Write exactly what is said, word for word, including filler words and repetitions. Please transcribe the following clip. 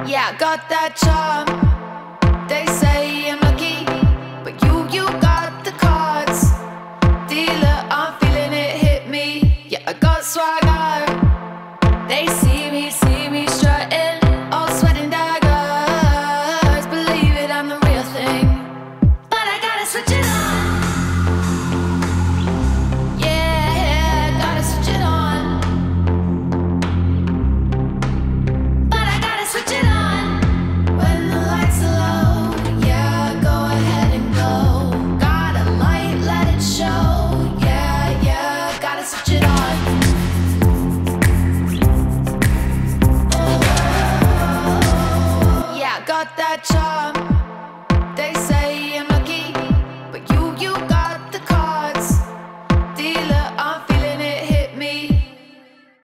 Yeah, I got that charm. They say I'm lucky, but you, you got the cards. Dealer, I'm feeling it hit me. Yeah, I got swagger. They see